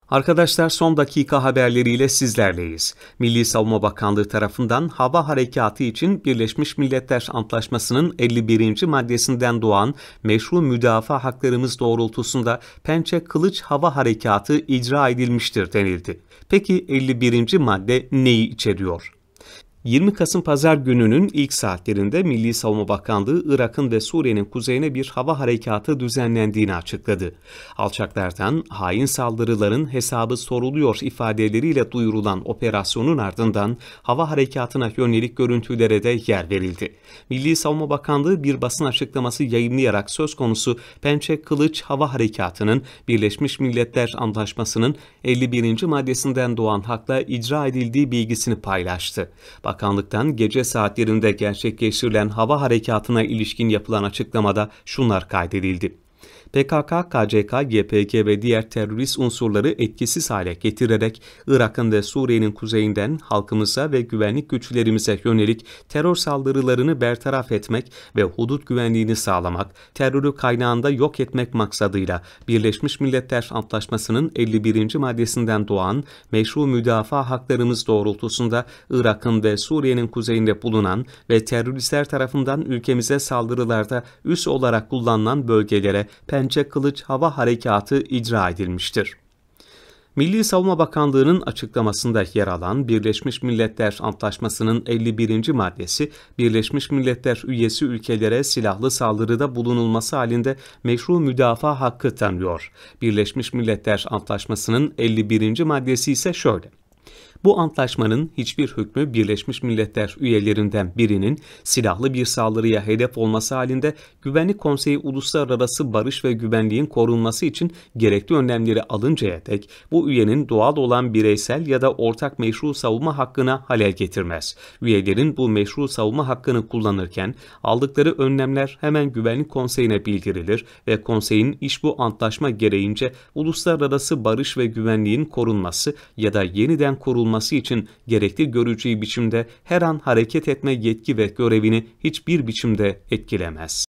Arkadaşlar son dakika haberleriyle sizlerleyiz. Milli Savunma Bakanlığı tarafından hava harekatı için Birleşmiş Milletler Antlaşması'nın 51. maddesinden doğan meşru müdafaa haklarımız doğrultusunda Pençe Kılıç Hava Harekatı icra edilmiştir denildi. Peki 51. madde neyi içeriyor? 20 Kasım Pazar gününün ilk saatlerinde Milli Savunma Bakanlığı, Irak'ın ve Suriye'nin kuzeyine bir hava harekatı düzenlendiğini açıkladı. Alçaklardan hain saldırıların hesabı soruluyor ifadeleriyle duyurulan operasyonun ardından hava harekatına yönelik görüntülere de yer verildi. Milli Savunma Bakanlığı bir basın açıklaması yayımlayarak söz konusu Pençe Kılıç Hava Harekatı'nın Birleşmiş Milletler Antlaşması'nın 51. maddesinden doğan hakla icra edildiği bilgisini paylaştı. Bakanlıktan gece saatlerinde gerçekleştirilen hava harekatına ilişkin yapılan açıklamada şunlar kaydedildi. PKK, KCK, YPG ve diğer terörist unsurları etkisiz hale getirerek Irak'ın ve Suriye'nin kuzeyinden halkımıza ve güvenlik güçlerimize yönelik terör saldırılarını bertaraf etmek ve hudut güvenliğini sağlamak, terörü kaynağında yok etmek maksadıyla Birleşmiş Milletler Antlaşması'nın 51. maddesinden doğan meşru müdafaa haklarımız doğrultusunda Irak'ın ve Suriye'nin kuzeyinde bulunan ve teröristler tarafından ülkemize saldırılarda üs olarak kullanılan bölgelere Pençe Kılıç Hava Harekatı icra edilmiştir. Milli Savunma Bakanlığı'nın açıklamasında yer alan Birleşmiş Milletler Antlaşması'nın 51. maddesi, Birleşmiş Milletler üyesi ülkelere silahlı saldırıda bulunulması halinde meşru müdafaa hakkı tanıyor. Birleşmiş Milletler Antlaşması'nın 51. maddesi ise şöyle: Bu antlaşmanın hiçbir hükmü Birleşmiş Milletler üyelerinden birinin silahlı bir saldırıya hedef olması halinde Güvenlik Konseyi uluslararası barış ve güvenliğin korunması için gerekli önlemleri alıncaya dek bu üyenin doğal olan bireysel ya da ortak meşru savunma hakkına halel getirmez. Üyelerin bu meşru savunma hakkını kullanırken aldıkları önlemler hemen Güvenlik Konseyi'ne bildirilir ve konseyin iş bu antlaşma gereğince uluslararası barış ve güvenliğin korunması ya da yeniden kurulması için gerekli göreceği biçimde her an hareket etme yetki ve görevini hiçbir biçimde etkilemez.